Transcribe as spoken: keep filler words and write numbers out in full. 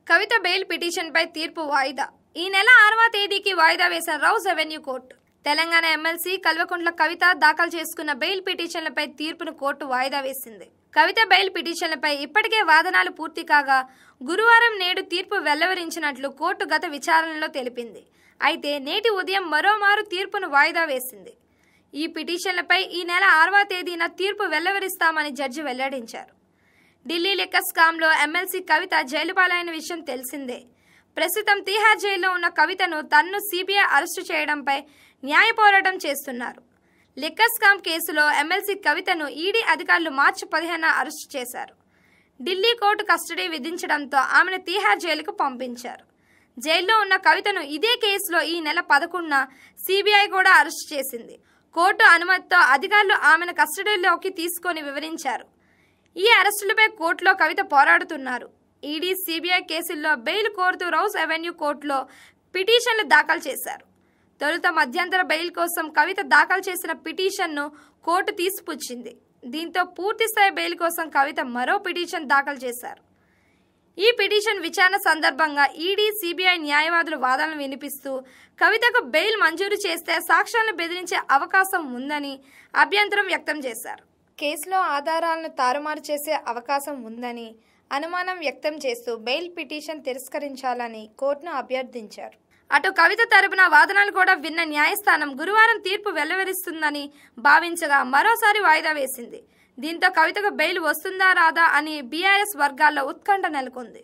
కవిత bail పిటిషన్పై తీర్పు వాయిదా. ఈ నెల ఆరవ తేదీకి వాయిదా వేసిన Rouse revenue court Telangana MLC Kalvakuntla Kavitha దాఖలు చేసుకున్న బెయిల్ పిటిషన్లపై తీర్పును కోర్టు వాయిదా వేసింది. కవిత బెయిల్ పిటిషన్లపై ఇప్పటికే వాదనలు పూర్తి కాగా గురువారం నేడు తీర్పు వెల్లడించినట్లు కోర్టు గత విచారణలో తెలిపింది. అయితే నేటి ఉదయం మరోమారు తీర్పును వాయిదా వేసింది. ఈ పిటిషన్లపై ఈ నెల ఆరవ తేదీన తీర్పు వెల్లడిస్తామని జడ్జి వెల్లడించారు. ఢిల్లీ లిక్కర్ స్కామ్లో ఎమ్మెల్సీ కవిత జైలు పాలైన విషయం తెలిసిందే. ప్రస్తుతం తీహార్ జైల్లో ఉన్న కవితను తన్ను సిబిఐ అరెస్టు చేయడంపై న్యాయ పోరాటం చేస్తున్నారు. లిక్కర్ స్కామ్ కేసులో ఎమ్మెల్సీ కవితను ఈడీ అధికారులు మార్చి పదిహేనున అరెస్టు చేశారు. ఢిల్లీ కోర్టు కస్టడీ విధించడంతో ఆమెను తీహార్ జైలుకు పంపించారు. జైల్లో ఉన్న కవితను ఇదే కేసులో ఈ నెల పదకొండున సిబిఐ కూడా అరెస్టు చేసింది. కోర్టు అనుమతితో అధికారులు ఆమెను కస్టడీలోకి తీసుకొని వివరించారు. ఈ అరెస్టులపై కోర్టులో కవిత పోరాడుతున్నారు. ఈడీ, సిబిఐ కేసుల్లో బెయిల్ కోరుతూ రౌస్ రెవెన్యూ కోర్టులో పిటిషన్లు దాఖలు చేశారు. తొలుత మధ్యంతర బెయిల్ కోసం కవిత దాఖలు చేసిన పిటిషన్ను కోర్టు తీసిపుచ్చింది. దీంతో పూర్తిస్థాయి బెయిల్ కోసం కవిత మరో పిటిషన్ దాఖలు చేశారు. ఈ పిటిషన్ విచారణ సందర్భంగా ఈడీ, సిబిఐ న్యాయవాదులు వాదనలు వినిపిస్తూ కవితకు బెయిల్ మంజూరు చేస్తే సాక్ష్యాలను బెదిరించే అవకాశం ఉందని అభ్యంతరం వ్యక్తం చేశారు. కేసులో ఆధారాలను తారుమారు చేసే అవకాశం ఉందని అనుమానం వ్యక్తం చేస్తూ బెయిల్ పిటిషన్ తిరస్కరించాలని కోర్టును అభ్యర్థించారు. అటు కవిత తరపున వాదనలు కూడా విన్న న్యాయస్థానం గురువారం తీర్పు వెలువరిస్తుందని భావించగా మరోసారి వాయిదా వేసింది. దీంతో కవితకు బెయిల్ వస్తుందా రాదా అని బీఆర్ఎస్ వర్గాల్లో ఉత్కంఠ నెలకొంది.